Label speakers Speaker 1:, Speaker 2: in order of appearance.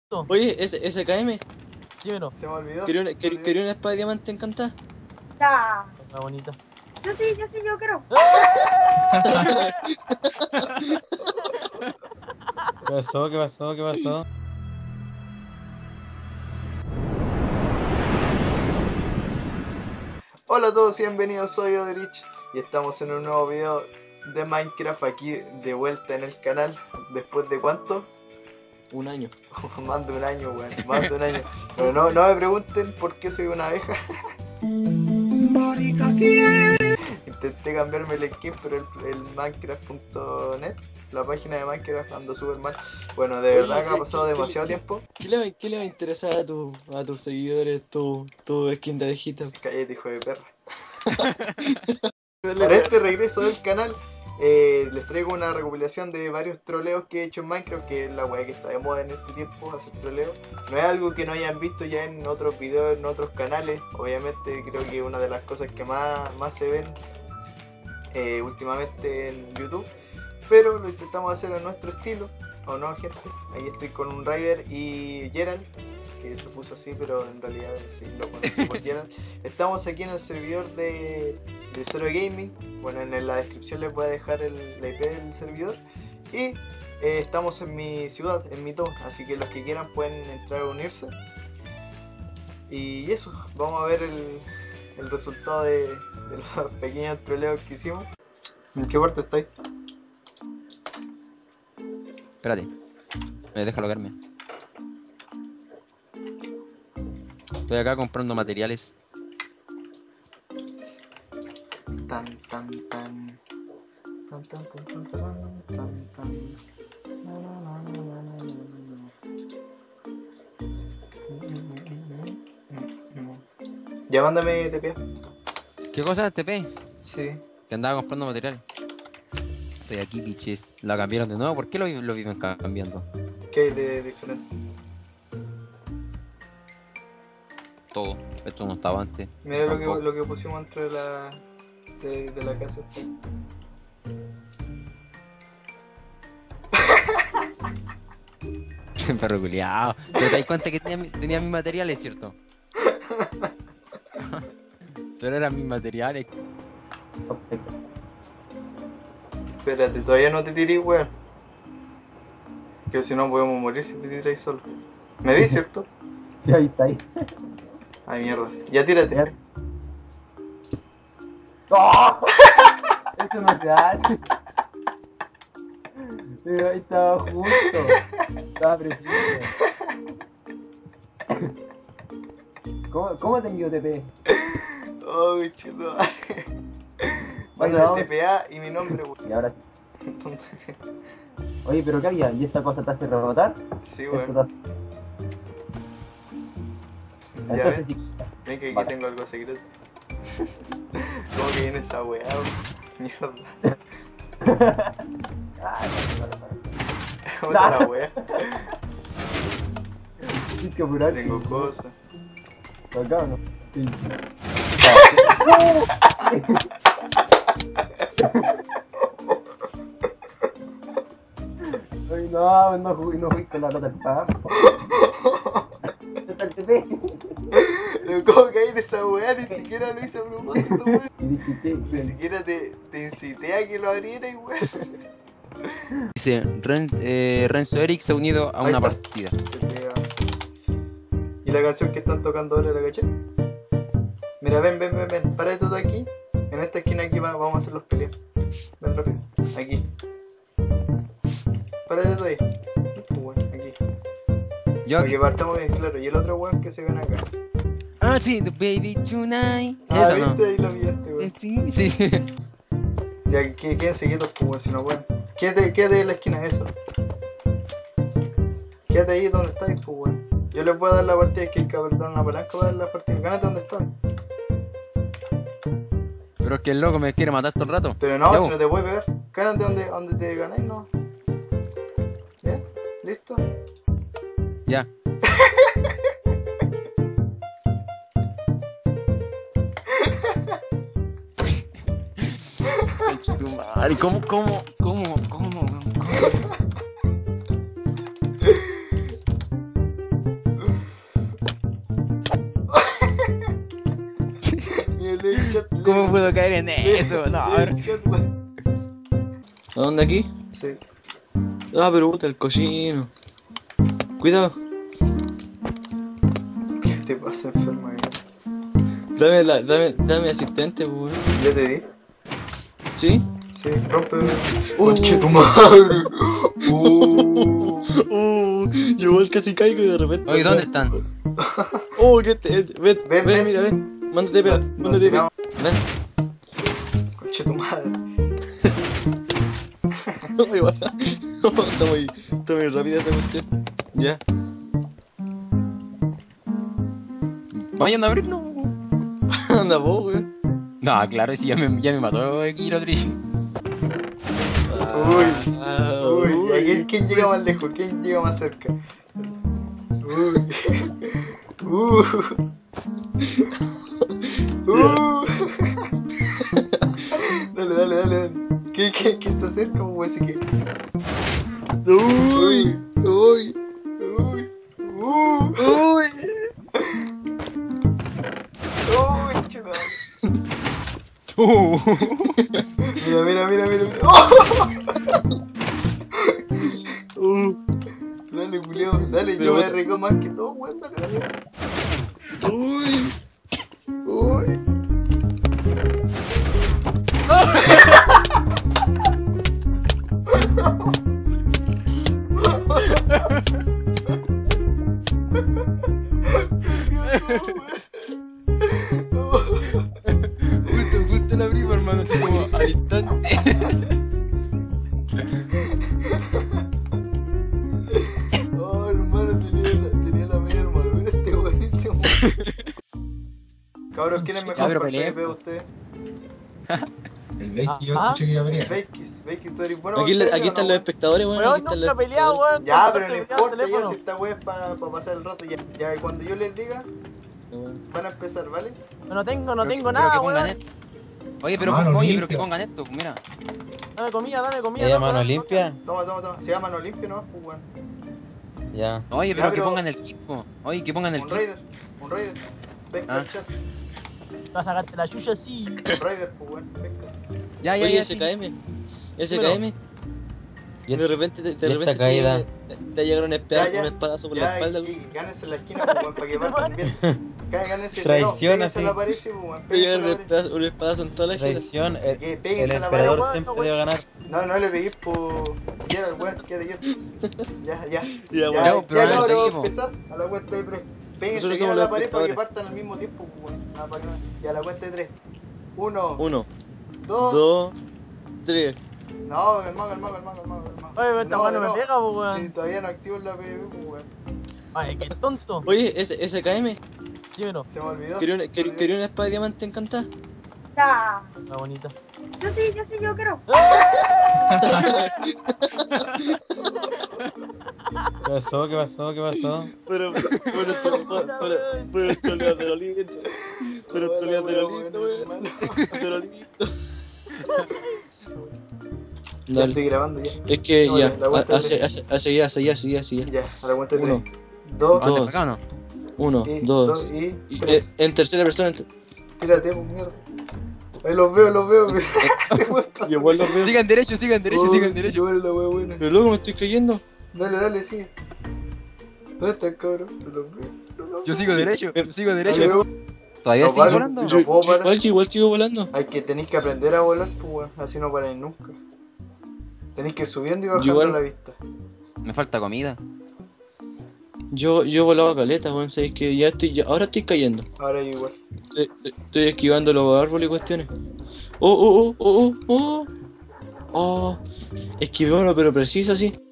Speaker 1: Oye, SKM,
Speaker 2: Dímelo.
Speaker 3: Se me olvidó.
Speaker 1: ¿quería una espada de diamante encantada?
Speaker 4: Ya.
Speaker 2: Está bonita.
Speaker 4: Yo quiero.
Speaker 2: ¿Qué pasó? ¿Qué pasó? ¿Qué pasó?
Speaker 3: Hola a todos y bienvenidos, soy Oderich y estamos en un nuevo video de Minecraft aquí de vuelta en el canal. ¿Después de cuánto?
Speaker 1: Un año.
Speaker 3: Más de un año, weón, más de un año. Pero no me pregunten por qué soy una abeja. Intenté cambiarme el skin, pero el Minecraft.net, la página de Minecraft, anda súper mal. Bueno, de verdad que ha pasado demasiado tiempo.
Speaker 1: ¿Qué le va a interesar a tus seguidores tu skin de abejita?
Speaker 3: Cállate, hijo de perra. Para este regreso del canal, les traigo una recopilación de varios troleos que he hecho en Minecraft, que es la weá que está de moda en este tiempo, hacer troleo. No es algo que no hayan visto ya en otros videos, en otros canales. Obviamente creo que una de las cosas que más se ven últimamente en YouTube. Pero lo intentamos hacer a nuestro estilo, ¿o no, gente? Ahí estoy con un Rider y Gerald, que se puso así, pero en realidad sí lo conocí por Gerald. Estamos aquí en el servidor de Zero Gaming. Bueno, en la descripción les voy a dejar la IP del servidor. Y estamos en mi ciudad, en mi town, así que los que quieran pueden entrar a unirse. Y eso, vamos a ver el resultado de los pequeños troleos que hicimos. ¿En qué parte estáis?
Speaker 5: Espérate, déjalo caerme. Estoy acá comprando materiales.
Speaker 3: Tan tan tan tan tan tan tan tan tan tan. Ya mándame TP.
Speaker 5: ¿Qué cosa, TP?
Speaker 3: Sí.
Speaker 5: Que andaba comprando materiales. Estoy aquí, biches. ¿La cambiaron de nuevo? ¿Por qué lo viven cambiando?
Speaker 3: ¿Qué hay de diferente?
Speaker 5: Todo. Esto no estaba antes.
Speaker 3: Mira
Speaker 5: Tampoco.
Speaker 3: lo que pusimos dentro de la casa esta.
Speaker 5: Perro culiao. Pero te das cuenta que tenía mis materiales, ¿cierto? Pero eran mis materiales.
Speaker 3: Espérate, todavía no te tiré, weón. Que si no podemos morir si te tiráis solo. ¿Me vi, cierto?
Speaker 2: Sí, ahí está ahí.
Speaker 3: Ay, mierda. Ya tírate.
Speaker 2: ¡Oh! Eso no se hace. Pero ahí estaba justo. Estaba preciso. ¿Cómo te envió TP?
Speaker 3: Oh, chido.
Speaker 2: Bueno,
Speaker 3: Manda el TPA y mi nombre, weón.
Speaker 2: Y ahora sí. Oye, pero ¿qué había? ¿Y esta cosa te hace rebotar?
Speaker 3: Sí,
Speaker 2: Esto
Speaker 3: weón.
Speaker 2: te hace-
Speaker 3: Ya
Speaker 2: Entonces
Speaker 3: ven.
Speaker 2: sí.
Speaker 3: Ven que aquí
Speaker 2: Vale.
Speaker 3: tengo algo secreto. ¿Cómo que viene esa weá, weón? Mierda.
Speaker 2: Ah,
Speaker 3: Otra la weá.
Speaker 2: tienes que apurar.
Speaker 3: Tengo cosas.
Speaker 2: ¿Acá o no? Sí. Ay, no fui con la nota del campo. Está el TP.
Speaker 3: Pero ¿cómo caí en esa weá? Ni siquiera lo hice a propósito, weón.
Speaker 2: Y dijiste,
Speaker 3: Ni siquiera te incité a que lo abrieras, weón.
Speaker 5: Dice, Renzo Eric se ha unido a
Speaker 3: Ahí
Speaker 5: una
Speaker 3: está.
Speaker 5: partida.
Speaker 3: Te pegas. ¿Y la canción que están tocando ahora la caché? Mira, ven. Párate todo aquí. En esta esquina aquí vamos a hacer los peleas. Ven rápido. Aquí. Párate todo ahí. Bueno, aquí.
Speaker 5: Yo
Speaker 3: Para que partamos bien claro. Y el otro weón que se ven acá.
Speaker 5: Ah, sí, The Baby Tonight.
Speaker 3: Ah,
Speaker 5: Esa
Speaker 3: viste,
Speaker 5: no.
Speaker 3: ahí lo pillaste, weón.
Speaker 5: Sí.
Speaker 3: Ya, quédense quietos, pues, weón, si no, weón. Quédate en la esquina de eso. Quédate ahí donde estáis, pues, weón. Yo les voy a dar la partida, es que hay que apretar una palanca para dar la partida. Gánate donde estás.
Speaker 5: Pero es que el loco me quiere matar todo el rato.
Speaker 3: Pero no,
Speaker 5: Ya,
Speaker 3: si
Speaker 5: bo.
Speaker 3: no te puede pegar. Gánate donde te ganáis, no. ¿Ya? ¿Listo?
Speaker 5: Ya. Ay, ¿cómo? ¿Cómo puedo caer en eso? No, a ver.
Speaker 1: ¿A dónde aquí?
Speaker 3: Sí.
Speaker 1: Ah, pero puta, el cochino. Cuidado.
Speaker 3: ¿Qué te pasa, enferma?
Speaker 1: Dame asistente, pues.
Speaker 3: Ya te di.
Speaker 1: ¿Sí?
Speaker 3: Sí, rompe. ¡Conche tu madre!
Speaker 1: Yo igual casi caigo y de repente.
Speaker 5: Oye, ¿dónde están?
Speaker 1: Oh, que ven,
Speaker 3: Ven.
Speaker 1: mira, ven. Mándate pega, mándate pega. Ven.
Speaker 3: Conche tu madre.
Speaker 1: Está muy rápida esta cuestión. Ya.
Speaker 5: Vayan a abrirlo.
Speaker 1: Anda vos, weón.
Speaker 5: No, claro, sí, ya me mató Kiro Trish.
Speaker 3: Uy, ¿ya ¿quién llega más lejos? ¿Quién llega más cerca? Uy. Dale. ¿Qué está cerca? ¿Cómo ese que?
Speaker 1: Uy.
Speaker 3: Uy. Chuta. Mira. Dale, Julio, dale,
Speaker 1: Pero
Speaker 3: yo me
Speaker 1: bota-
Speaker 3: arriesgo más que todo, weón, dale.
Speaker 1: Uy.
Speaker 5: Justo la abrimos, hermano, así como al instante.
Speaker 3: Oh, hermano, tenía la media armadura, este buenísimo. Cabros, ¿quién es
Speaker 5: Ya,
Speaker 3: mejor
Speaker 5: pero
Speaker 3: para el
Speaker 5: peleen,
Speaker 3: PvP
Speaker 5: po.
Speaker 3: usted?
Speaker 2: El Becky, yo escuché que iba a venir.
Speaker 3: Bakis, tú eres bueno.
Speaker 1: Aquí
Speaker 3: para el PvP,
Speaker 1: aquí
Speaker 3: ¿o
Speaker 1: están
Speaker 3: no,
Speaker 1: los
Speaker 3: weón?
Speaker 1: espectadores, weón.
Speaker 6: Weón,
Speaker 1: Aquí están
Speaker 6: nunca he
Speaker 1: los
Speaker 6: peleado,
Speaker 1: espectadores.
Speaker 6: weón.
Speaker 3: Ya,
Speaker 6: Nunca
Speaker 3: pero no
Speaker 6: he peleado
Speaker 3: importa,
Speaker 6: por
Speaker 3: ya
Speaker 6: teléfono.
Speaker 3: si esta wea es para pasar el rato, ya, y cuando yo les diga, van a empezar, ¿vale?
Speaker 6: No tengo
Speaker 5: Pero que
Speaker 6: nada,
Speaker 5: pongan
Speaker 6: weón.
Speaker 5: esto. Oye, pero
Speaker 2: Mano
Speaker 5: que
Speaker 2: limpia.
Speaker 5: pongan esto, mira.
Speaker 6: Dame comida.
Speaker 7: ¿Ella
Speaker 6: no,
Speaker 7: mano
Speaker 6: weón.
Speaker 7: limpia?
Speaker 3: Toma. Se llama mano limpio, ¿no? Pues, weón.
Speaker 7: Ya.
Speaker 5: Oye,
Speaker 3: Ya,
Speaker 5: pero que
Speaker 3: pero-
Speaker 5: pongan el kit, po. Oye, que pongan el
Speaker 3: Un
Speaker 5: kit.
Speaker 3: Raider. Pesca
Speaker 5: Ah.
Speaker 3: el chat.
Speaker 6: Vas a sacarte la chucha así.
Speaker 3: Un Raider, pues, weón, pesca.
Speaker 5: Ya,
Speaker 1: Oye,
Speaker 5: sí.
Speaker 1: SKM. SKM.
Speaker 7: ¿Y
Speaker 1: De repente,
Speaker 7: esta caída?
Speaker 1: te llega un
Speaker 3: Ya,
Speaker 1: espadazo por la espalda, weón.
Speaker 3: y gánense en la esquina, pues, weón, para que partan bien. Gánense,
Speaker 7: Traición,
Speaker 3: péguense a la
Speaker 7: así.
Speaker 3: pared, sí, pues, weón,
Speaker 1: Te
Speaker 3: péguense
Speaker 1: llega
Speaker 3: a la pared.
Speaker 1: un espadazo en toda la jeta.
Speaker 7: Traición, el
Speaker 3: Que péguense a la pared,
Speaker 7: emperador
Speaker 6: weón,
Speaker 7: siempre
Speaker 6: weón.
Speaker 7: debe ganar.
Speaker 3: No le pegué por... Gerald, weón, quédate quieto. Ya.
Speaker 1: Ya,
Speaker 3: Ya,
Speaker 1: weón.
Speaker 5: pero ahora
Speaker 3: cabrón,
Speaker 5: seguimos.
Speaker 3: empezar a la cuenta de 3. Péguense
Speaker 1: Nosotros
Speaker 3: bien a
Speaker 1: somos
Speaker 3: la
Speaker 1: los
Speaker 3: pared para que
Speaker 1: espectadores.
Speaker 3: partan al mismo tiempo, pues, weón. Nada, para que no- Ya, a la cuenta de 3. 1,
Speaker 1: 1,
Speaker 3: 2...
Speaker 1: 2, 3.
Speaker 3: No, el mago.
Speaker 6: Oye, pero esta weón no me pega, pues,
Speaker 3: Sí,
Speaker 6: weón.
Speaker 3: todavía no activo la PvP, pues, weón.
Speaker 6: Ay, qué tonto.
Speaker 1: Oye, SKM.
Speaker 6: Dímelo.
Speaker 3: Se me olvidó.
Speaker 1: ¿Quería una espada de diamante encantada?
Speaker 4: Da.
Speaker 6: La bonita.
Speaker 4: Yo sí, yo quiero.
Speaker 7: ¿Qué pasó?
Speaker 1: Pero troleate lo lindo. Pero troleate lo lindo, weón. Pero lindo.
Speaker 3: Ya estoy grabando ya.
Speaker 1: Es que
Speaker 3: No,
Speaker 1: ya,
Speaker 3: la vuelta de
Speaker 1: hace ya.
Speaker 3: Ya, a la cuenta de 3.
Speaker 1: Uno.
Speaker 3: 2,
Speaker 5: ¿Dónde?
Speaker 1: Dos.
Speaker 5: ¿Acá o no?
Speaker 1: 1, 2.
Speaker 3: y 3.
Speaker 1: En tercera persona.
Speaker 3: Tírate, pues, mierda. Ahí los veo. Se fue pasando.
Speaker 1: Yo igual los veo.
Speaker 5: Sigan derecho, sigan derecho.
Speaker 3: Yo veo la wea buena.
Speaker 1: Pero luego me estoy cayendo.
Speaker 3: Dale, sigue. ¿Dónde está el cabrón? No los veo.
Speaker 5: Yo sigo derecho.
Speaker 3: Dale,
Speaker 5: ¿Todavía
Speaker 3: No,
Speaker 5: sigues
Speaker 3: vale.
Speaker 5: volando?
Speaker 3: Yo puedo parar.
Speaker 1: Igual sigo volando.
Speaker 3: Hay que tenéis que aprender a volar, pues, weón. Así no paráis nunca. Tenéis que ir subiendo y bajando
Speaker 1: Igual-
Speaker 3: la vista.
Speaker 5: Me falta comida.
Speaker 1: Yo volaba caleta, weón. Sabéis que ahora estoy cayendo.
Speaker 3: Ahora yo igual.
Speaker 1: Estoy esquivando los árboles y cuestiones. Oh. Esquivé uno, pero preciso así.